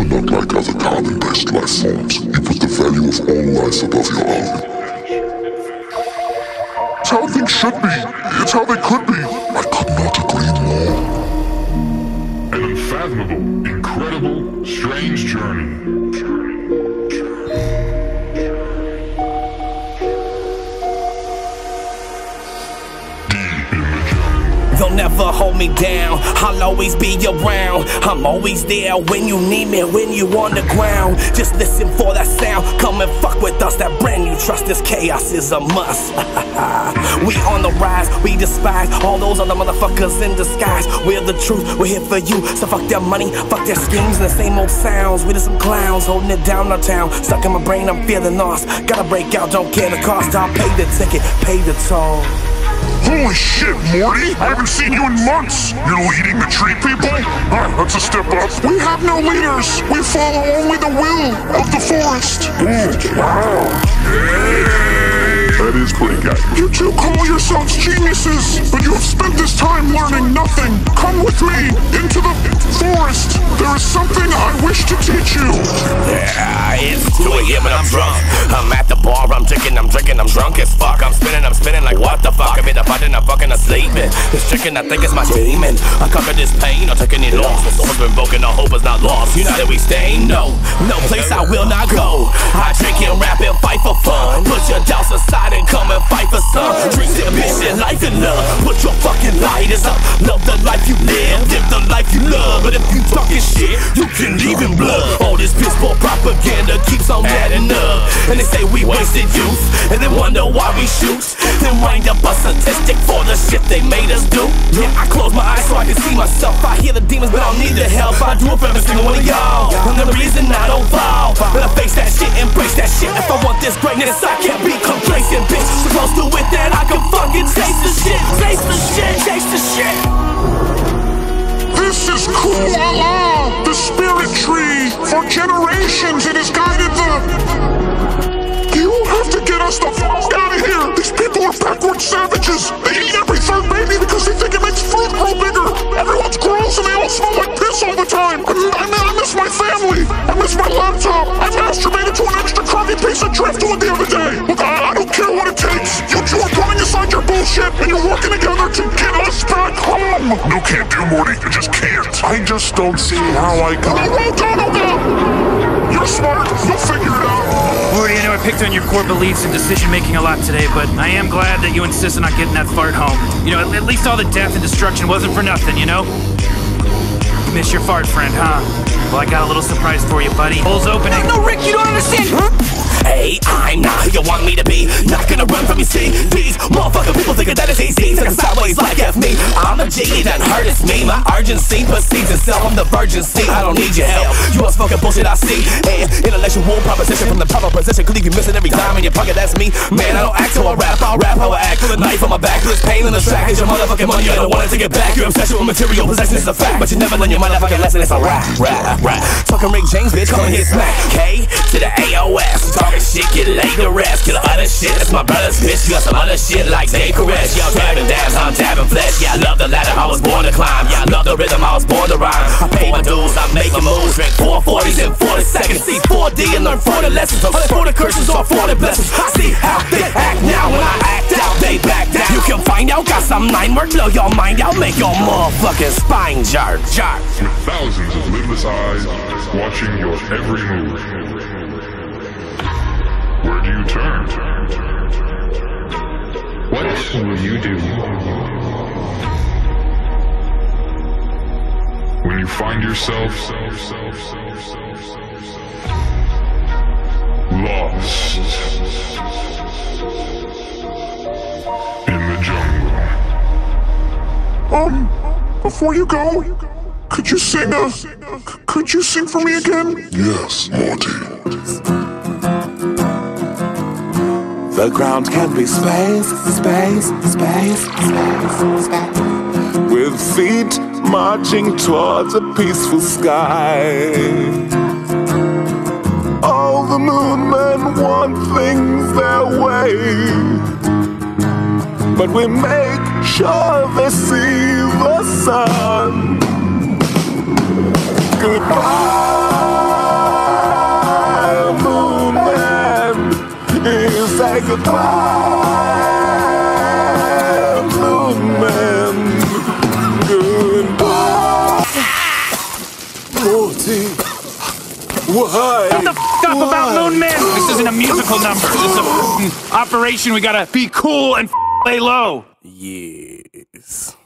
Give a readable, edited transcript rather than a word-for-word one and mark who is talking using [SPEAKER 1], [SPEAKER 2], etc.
[SPEAKER 1] not like other carbon-based life forms. You put the value of all life above your own. It's how things should be. It's how they could be. I could not agree more.
[SPEAKER 2] An unfathomable, incredible, strange journey.
[SPEAKER 3] They'll never hold me down, I'll always be around. I'm always there when you need me, when you on the ground. Just listen for that sound, come and fuck with us. That brand new trust, this chaos is a must. We on the rise, we despise all those other motherfuckers in disguise. We're the truth, we're here for you. So fuck their money, fuck their schemes and the same old sounds. We just some clowns holding it down our town. Stuck in my brain, I'm feeling lost. Gotta break out, don't care the cost. I'll pay the ticket, pay the toll.
[SPEAKER 1] Holy shit, Morty! I haven't seen you in months! You're leading the tree people? That's a step up. We have no leaders! We follow only the will of the forest! Wow! That is pretty good. You two call yourselves geniuses, but you have spent this time learning nothing. Come with me into the forest. There is something I wish to teach you.
[SPEAKER 3] Yeah, it's 2 AM and I'm drunk. I'm at the bar, I'm drinking, I'm drunk as fuck. I'm spinning like what the fuck? I'm in the butt and I'm fucking asleep. This chicken I think is my demon. I conquer this pain, I'm taking it lost. The soul's been broken, the hope is not lost. United we stay, no place I will not go. I drink and rap and fight for fun. Put your doubts aside and come and fight for some. Dreams, ambition, life and love. Put your fucking lighters up. Love the life you live the life you love. But if you talking shit, you can leave in blood. All this piss poor propaganda keeps on adding up. And they say we wasted youth, and then wonder why we shoot. Then wind up a statistic for the shit they made us do. Yeah, I close my eyes so I can see myself. I hear the demons, but I don't need the help. I do it for every single one of y'all. And the reason I don't fall, but I face that shit, embrace that shit. If I want this greatness, I can't be complacent, bitch. Supposed to with that, I can fucking taste the shit. Taste the shit, taste the shit.
[SPEAKER 1] This is Kuala, the spirit tree. For generations it has guided the... You have to get us the fuck out of here! These people are backward savages! They eat every third baby because they think it makes fruit grow bigger! Everyone's gross and they all smell like piss all the time! I miss my family! I miss my laptop! I masturbated to an extra crummy piece of driftwood the other day! Look, I don't care what it takes! You two are putting aside your bullshit and you're working together to get us back home! No, can't do, Morty. You just can't. I just don't see how I can... Oh, go! You're smart. You'll figure it out.
[SPEAKER 4] Morty, I know I picked on your core beliefs and decision-making a lot today, but I am glad that you insisted on getting that fart home. You know, at least all the death and destruction wasn't for nothing, you know? You miss your fart friend, huh? Well, I got a little surprise for you, buddy. Hole's opening.
[SPEAKER 3] No, Rick, you don't understand. Hey, I'm not who you want me to be. Not gonna run from you, see. These motherfucking people thinking that it's easy. Thinking sideways like F me. I'm a G, that hurt is me. My urgency precedes itself. I'm the virgin C. I don't need your help. You all smoking bullshit I see. And intellectual proposition from the proper position could leave you missing every dime in your pocket. That's me. Man, I don't act how I rap. I'll rap how I act. With a knife on my back. With pain in the track. It's your motherfucking money. You don't want it to get back. Your obsession with material possession is a fact. But you never learn your motherfucking lesson. It's a rap. Talking Rick James, bitch. Come and hit smack. K to the AOS. Talking shit, get laid to rest. Kill the other shit, that's my brother's bitch. You got some other shit like Dave Caress. Y'all tapping dabs, I'm tapping flesh. Yeah, I love the ladder, I was born to climb. Yeah, I love the rhythm, I was born to rhyme. I pay my dues, I'm making moves. Drink 440s in 40 seconds. See 4D and learn 40 lessons. All 40 curses or 40 blessings. I see how they act now. When I act out, they back down. You can find out, got some 9 word, blow your mind out. Make your motherfucking spine jerk.
[SPEAKER 2] With thousands of lidless eyes watching your every move. Where do you turn? What will you do when you find yourself lost in the jungle?
[SPEAKER 1] Before you go, could you sing for me again? Yes, Morty.
[SPEAKER 5] The ground can be space, with feet marching towards a peaceful sky. All the moon men want things their way, but we make sure they see the sun. Goodbye. say goodbye, Moon Man. Goodbye. Morty. Why?
[SPEAKER 4] Shut the f up about Moon Man! This isn't a musical number. This is a operation. We gotta be cool and lay low.
[SPEAKER 3] Yes.